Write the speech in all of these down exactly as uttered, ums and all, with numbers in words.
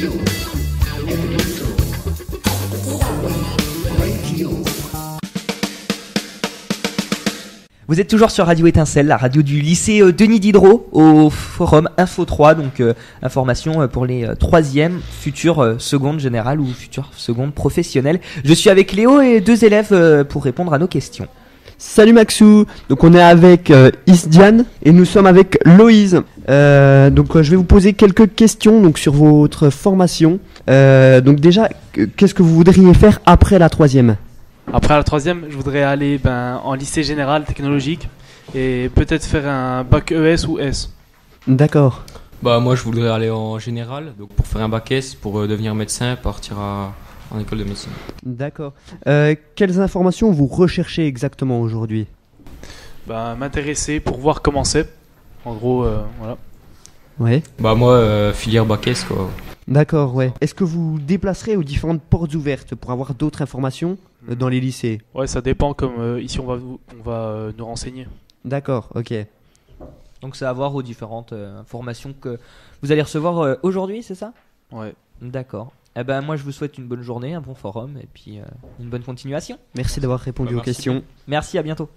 Vous êtes toujours sur Radio Étincelle, la radio du lycée euh, Denis Diderot, au forum Info trois, donc euh, information euh, pour les euh, troisièmes, futures euh, secondes générales ou futures secondes professionnelles. Je suis avec Léo et deux élèves euh, pour répondre à nos questions. Salut Maxou, donc on est avec euh, Isdiane et nous sommes avec Loïse. Euh, donc euh, je vais vous poser quelques questions donc sur votre formation. Euh, donc déjà, qu'est-ce que vous voudriez faire après la troisième ? Après la troisième, je voudrais aller ben, en lycée général technologique et peut-être faire un bac E S ou S. D'accord. Bah moi je voudrais aller en général, donc pour faire un bac S, pour euh, devenir médecin, partir à, en école de médecine. D'accord. Euh, quelles informations vous recherchez exactement aujourd'hui ? Ben, m'intéresser pour voir comment c'est. En gros, euh, voilà. Ouais. Bah moi euh, filière bac S quoi. D'accord, ouais. Est-ce que vous vous déplacerez aux différentes portes ouvertes pour avoir d'autres informations euh, dans les lycées ? Ouais, ça dépend, comme euh, ici on va, vous- on va euh, nous renseigner. D'accord, ok. Donc c'est à voir aux différentes euh, informations que vous allez recevoir euh, aujourd'hui, c'est ça ? Ouais. D'accord. Eh ben moi je vous souhaite une bonne journée, un bon forum et puis euh, une bonne continuation. Merci d'avoir répondu Bah, aux merci questions. Merci, à bientôt.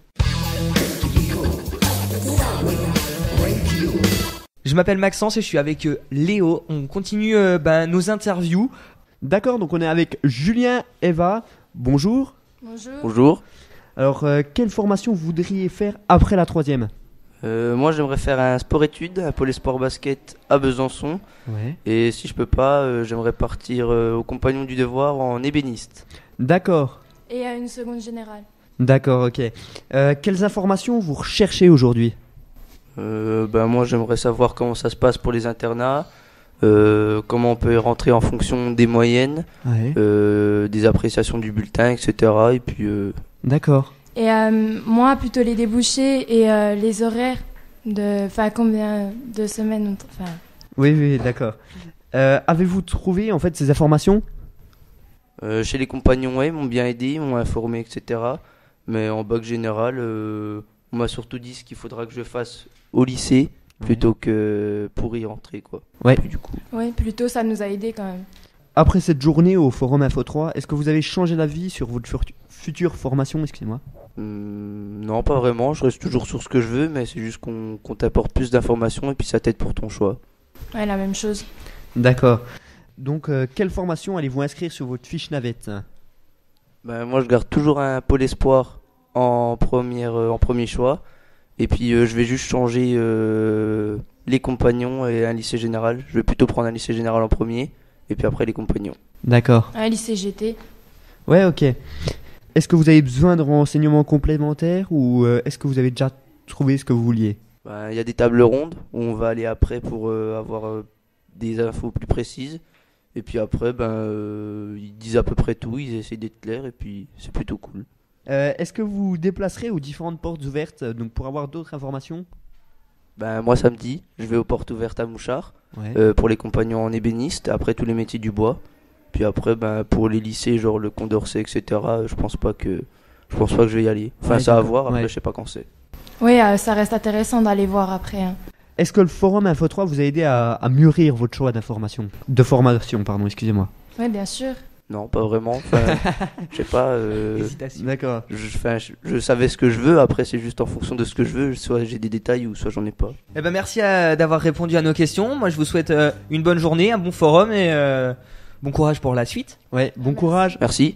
Je m'appelle Maxence et je suis avec euh, Léo. On continue euh, ben, nos interviews. D'accord, donc on est avec Julien, Eva. Bonjour. Bonjour. Bonjour. Alors, euh, quelle formation vous voudriez faire après la troisième ? Euh, moi, j'aimerais faire un sport-études, un pôle sport basket à Besançon. Ouais. Et si je peux pas, euh, j'aimerais partir euh, au Compagnon du Devoir en ébéniste. D'accord. Et à une seconde générale. D'accord, ok. Euh, quelles informations vous recherchez aujourd'hui ? Euh, ben, moi, j'aimerais savoir comment ça se passe pour les internats, euh, comment on peut rentrer en fonction des moyennes, Ouais. euh, des appréciations du bulletin, et cetera. Et puis, euh, D'accord. Et euh, moi, plutôt les débouchés et euh, les horaires. De, enfin, combien de semaines on t- enfin, Oui, oui, d'accord. Euh, avez-vous trouvé en fait ces informations ? euh, chez les compagnons, ouais, ils m'ont bien aidé, ils m'ont informé, et cetera. Mais en bac général, euh, on m'a surtout dit ce qu'il faudra que je fasse au lycée plutôt que pour y rentrer, quoi. Ouais. Puis, du coup. ouais, plutôt ça nous a aidé quand même. Après cette journée au Forum Info trois, est-ce que vous avez changé d'avis sur votre furtu- future formation ? Excusez-moi. Hum, non, pas vraiment. Je reste toujours sur ce que je veux, mais c'est juste qu'on qu'on t'apporte plus d'informations et puis ça t'aide pour ton choix. Ouais, la même chose. D'accord. Donc, euh, quelle formation allez-vous inscrire sur votre fiche navette ? Ben, moi, je garde toujours un pôle espoir en, première, euh, en premier choix. Et puis, euh, je vais juste changer euh, les compagnons et un lycée général. Je vais plutôt prendre un lycée général en premier et puis après les compagnons. D'accord. Un lycée G T. Ouais, ok. Est-ce que vous avez besoin de renseignements complémentaires ou euh, est-ce que vous avez déjà trouvé ce que vous vouliez ? Ben, il y a des tables rondes où on va aller après pour euh, avoir euh, des infos plus précises. Et puis après, ben, euh, ils disent à peu près tout, ils essaient d'être clairs et puis c'est plutôt cool. Euh, Est-ce que vous vous déplacerez aux différentes portes ouvertes euh, donc pour avoir d'autres informations ? Ben, moi, samedi, je vais aux portes ouvertes à Mouchard Ouais. euh, pour les compagnons en ébéniste, après tous les métiers du bois. Puis après, ben, pour les lycées, genre le Condorcet, et cetera, je pense pas que je pense pas que je vais y aller. Enfin, Ouais, ça à d'accord. voir, après, Ouais. je sais pas quand c'est. Oui, euh, ça reste intéressant d'aller voir après. hein. Est-ce que le Forum Info trois vous a aidé à, à mûrir votre choix d'information ? De formation, pardon, excusez-moi. Oui, bien sûr. Non, pas vraiment. Enfin, je sais pas. euh, Hésitation. D'accord. je, enfin, je, je savais ce que je veux. Après, c'est juste en fonction de ce que je veux. Soit j'ai des détails ou soit j'en ai pas. Eh ben merci à- d'avoir répondu à nos questions. Moi je vous souhaite euh, une bonne journée, un bon forum et euh, bon courage pour la suite. Ouais, bon courage. Merci.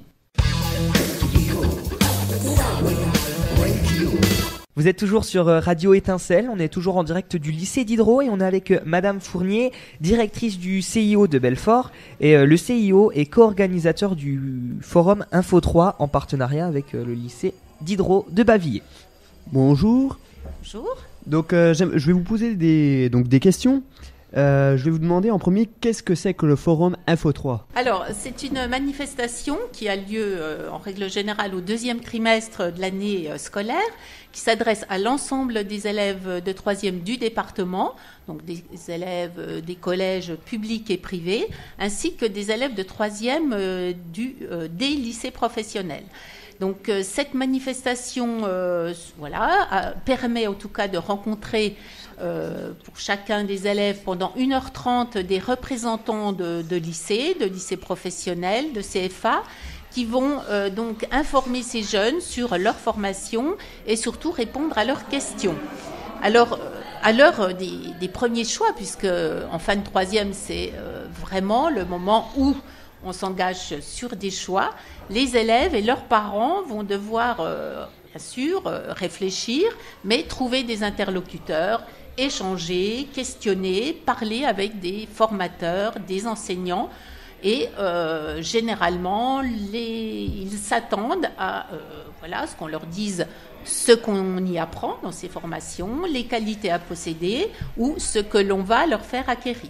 Vous êtes toujours sur euh, Radio Étincelle, on est toujours en direct du lycée Diderot et on est avec euh, Madame Fournier, directrice du C I O de Belfort. Et euh, le C I O est co-organisateur du forum Info trois en partenariat avec euh, le lycée Diderot de Bavilliers. Bonjour. Bonjour. Donc, euh, j'aime- je vais vous poser des, donc, des questions. Euh, je vais vous demander en premier, qu'est-ce que c'est que le Forum Info trois ? Alors, c'est une manifestation qui a lieu euh, en règle générale au deuxième trimestre de l'année euh, scolaire, qui s'adresse à l'ensemble des élèves de troisième du département, donc des élèves euh, des collèges publics et privés, ainsi que des élèves de troisième euh, du, euh, des lycées professionnels. Donc euh, cette manifestation euh, voilà, a- permet en tout cas de rencontrer euh, pour chacun des élèves pendant une heure trente des représentants de, de lycée, de lycée professionnel, de C F A, qui vont euh, donc informer ces jeunes sur leur formation et surtout répondre à leurs questions. Alors, à l'heure des, des premiers choix, puisque en fin de troisième, c'est euh, vraiment le moment où on s'engage sur des choix, les élèves et leurs parents vont devoir, euh, bien sûr, euh, réfléchir, mais trouver des interlocuteurs, échanger, questionner, parler avec des formateurs, des enseignants. Et euh, généralement, les, ils s'attendent à euh, voilà, ce qu'on leur dise, ce qu'on y apprend dans ces formations, les qualités à posséder ou ce que l'on va leur faire acquérir.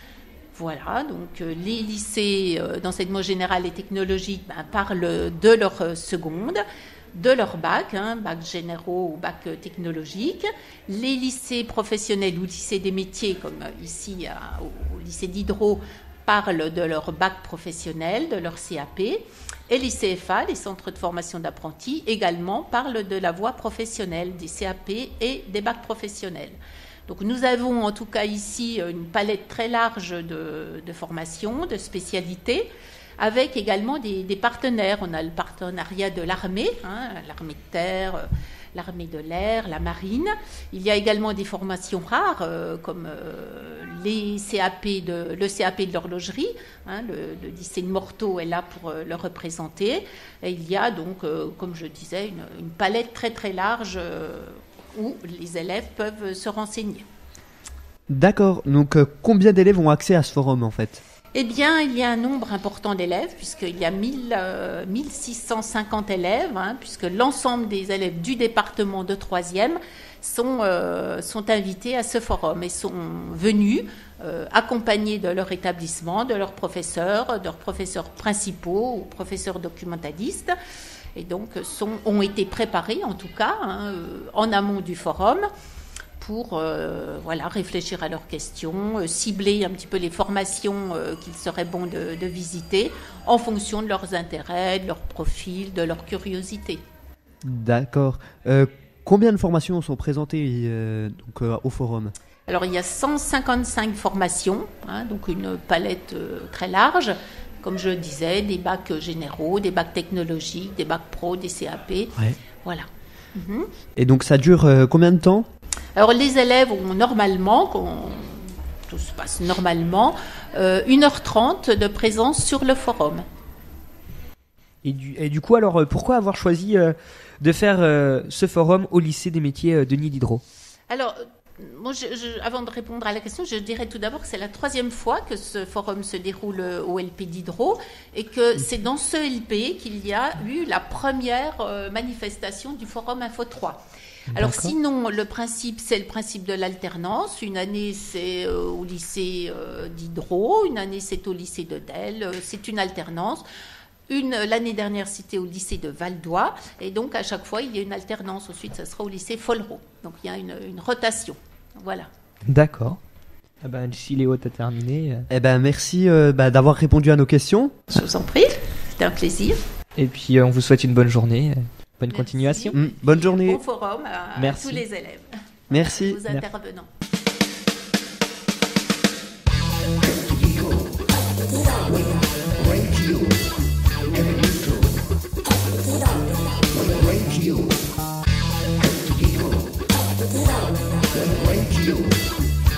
Voilà, donc euh, les lycées euh, d'enseignement général et technologique ben, parlent de leur euh, seconde, de leur bac, hein, bac généraux ou bac euh, technologique. Les lycées professionnels ou lycées des métiers, comme euh, ici à, au, au lycée d'Hydro, parlent de leur bac professionnel, de leur C A P. Et les C F A, les centres de formation d'apprentis, également parlent de la voie professionnelle, des C A P et des bacs professionnels. Donc nous avons en tout cas ici une palette très large de, de formations, de spécialités, avec également des, des partenaires. On a le partenariat de l'armée, hein, l'armée de terre, l'armée de l'air, la marine. Il y a également des formations rares, euh, comme euh, les C A P de, le C A P de l'horlogerie. Hein, le, le lycée de Morteau est là pour euh, le représenter. Et il y a donc, euh, comme je disais, une, une palette très très large euh, où les élèves peuvent se renseigner. D'accord, donc euh, combien d'élèves ont accès à ce forum en fait ? Eh bien, il y a un nombre important d'élèves, puisqu'il y a mille, euh, mille six cent cinquante élèves, hein, puisque l'ensemble des élèves du département de troisième sont, euh, sont invités à ce forum et sont venus euh, accompagnés de leur établissement, de leurs professeurs, de leurs professeurs principaux ou professeurs documentalistes, et donc sont, ont été préparés, en tout cas, hein, en amont du forum, pour euh, voilà, réfléchir à leurs questions, euh, cibler un petit peu les formations euh, qu'il serait bon de, de visiter en fonction de leurs intérêts, de leur profil, de leur curiosité. D'accord. Euh, combien de formations sont présentées euh, donc, euh, au forum ? Alors il y a cent cinquante-cinq formations, hein, donc une palette euh, très large. Comme je disais, des bacs généraux, des bacs technologiques, des bacs pro, des C A P. Ouais. Voilà. Mm-hmm. Et donc ça dure euh, combien de temps ? Alors les élèves ont normalement, quand tout se passe normalement, euh, une heure trente de présence sur le forum. Et du, et du coup, alors pourquoi avoir choisi euh, de faire euh, ce forum au lycée des métiers euh, Denis Diderot ? Alors, moi, je, je, avant de répondre à la question, je dirais tout d'abord que c'est la troisième fois que ce forum se déroule au L P Diderot et que c'est dans ce L P qu'il y a eu la première euh, manifestation du forum Info trois. Alors D'accord. Sinon, le principe, c'est le principe de l'alternance. Une année, c'est euh, au lycée euh, Diderot, une année, c'est au lycée de Delle. Euh, c'est une alternance. Une, l'année dernière, c'était au lycée de Val-d'Oie. Et donc, à chaque fois, il y a une alternance. Ensuite, ça sera au lycée Follereau. Donc, il y a une, une rotation. Voilà. D'accord. Ah ben, si Léo, t'as terminé. Eh ben, merci euh, bah, d'avoir répondu à nos questions. Je vous en prie. C'était un plaisir. Et puis, euh, on vous souhaite une bonne journée. Bonne Merci. Continuation. Mmh, bonne journée. Bon forum à, à tous les élèves. Merci. Aux intervenants. Radio.